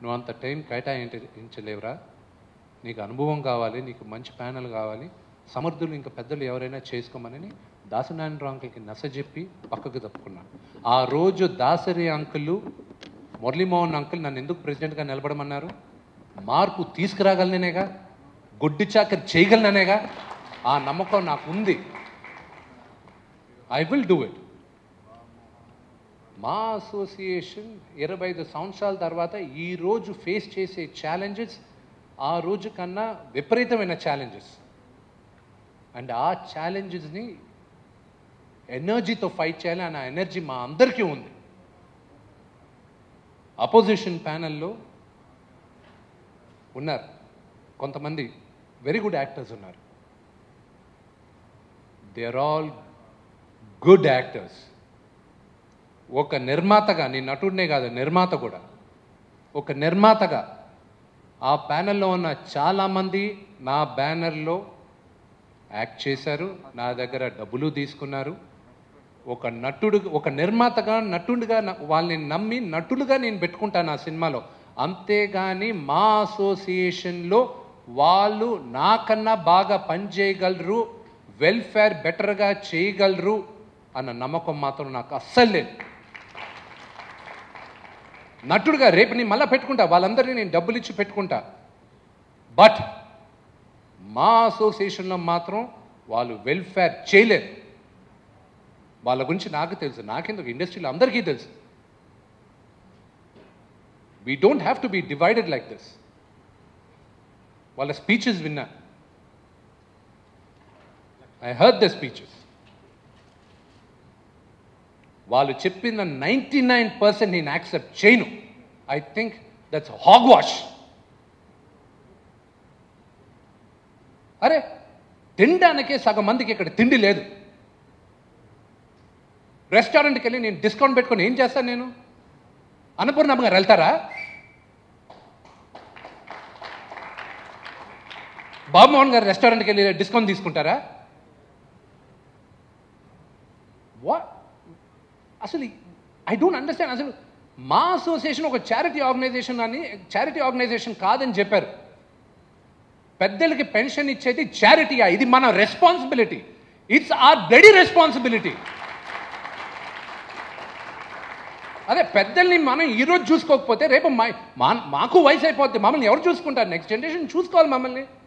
నువ్వు అంత టైం కేటాయించలేవురా, నీకు అనుభవం కావాలి, నీకు మంచి ప్యానల్ కావాలి, సమర్థులు ఇంకా పెద్దలు ఎవరైనా చేసుకోమని దాసనారాయణరావు అంకుల్కి నచ్చజెప్పి పక్కకు తప్పుకున్నాను. ఆ రోజు దాసరి అంకుల్, మురళీమోహన్ అంకుల్ నన్ను ఎందుకు ప్రెసిడెంట్గా నిలబడమన్నారు? మార్పు తీసుకురాగలనేగా, గొడ్డి చాకరి చేయగలననేగా. ఆ నమ్మకం నాకు ఉంది. I will do it. మా అసోసియేషన్ 25 సంవత్సరాల తర్వాత ఈరోజు ఫేస్ చేసే ఛాలెంజెస్ ఆ రోజు కన్నా విపరీతమైన ఛాలెంజెస్. అండ్ ఆ ఛాలెంజెస్ని ఎనర్జీతో ఫైట్ చేయాలి అన్న ఎనర్జీ మా అందరికీ ఉంది. అపోజిషన్ ప్యానల్లో ఉన్నారు కొంతమంది వెరీ గుడ్ యాక్టర్స్ ఉన్నారు. They are all good actors. ఒక నిర్మాతగా, నేను నటుడినే కాదు నిర్మాత కూడా, ఒక నిర్మాతగా ఆ ప్యానెల్లో ఉన్న చాలామంది నా బ్యానర్లో యాక్ట్ చేశారు, నా దగ్గర డబ్బులు తీసుకున్నారు. ఒక నటుడు, ఒక నిర్మాతగా నటుడిగా వాళ్ళని నమ్మి నటులుగా నేను పెట్టుకుంటాను ఆ సినిమాలో. అంతేగాని మా అసోసియేషన్లో వాళ్ళు నాకన్నా బాగా పనిచేయగలరు, వెల్ఫేర్ బెటర్గా చేయగలరు అన్న నమ్మకం మాత్రం నాకు అస్సలు లేదు. నటుడుగా రేపు నేను మళ్ళీ పెట్టుకుంటా, వాళ్ళందరినీ నేను డబ్బులు ఇచ్చి పెట్టుకుంటా. బట్ మా అసోసియేషన్లో మాత్రం వాళ్ళు వెల్ఫేర్ చేయలేరు. వాళ్ళ గురించి నాకు తెలుసు, నాకెందుకు, ఇండస్ట్రీలో అందరికీ తెలుసు. We don't have to be divided like this. వాళ్ళ స్పీచెస్ విన్నా, ఐ హర్డ్ ద స్పీచెస్. వాళ్ళు చెప్పిన 99% నేను యాక్సెప్ట్ చేయను. I think that's hogwash. అరే తినడానికే సగం మందికి ఇక్కడ తిండి లేదు. రెస్టారెంట్కి వెళ్ళి నేను డిస్కౌంట్ పెట్టుకొని ఏం చేస్తాను? నేను అన్నపూర్ణమ్మ గారు వెళ్తారా? బాబుమోహన్ గారు రెస్టారెంట్కి వెళ్ళి డిస్కౌంట్ తీసుకుంటారా? వాట్ అసలు ఐ డోంట్ అండర్స్టాండ్. అసలు మా అసోసియేషన్ ఒక చారిటీ ఆర్గనైజేషన్ అని, చారిటీ ఆర్గనైజేషన్ కాదని చెప్పారు. పెద్దలకి పెన్షన్ ఇచ్చేది చారిటీయా? ఇది మన responsibility. It's our bloody responsibility. అదే పెద్దల్ని మనం ఈరోజు చూసుకోకపోతే రేపు మాకు వయసు అయిపోద్ది. మమ్మల్ని ఎవరు చూసుకుంటారు? నెక్స్ట్ జనరేషన్ చూసుకోవాలి మమ్మల్ని.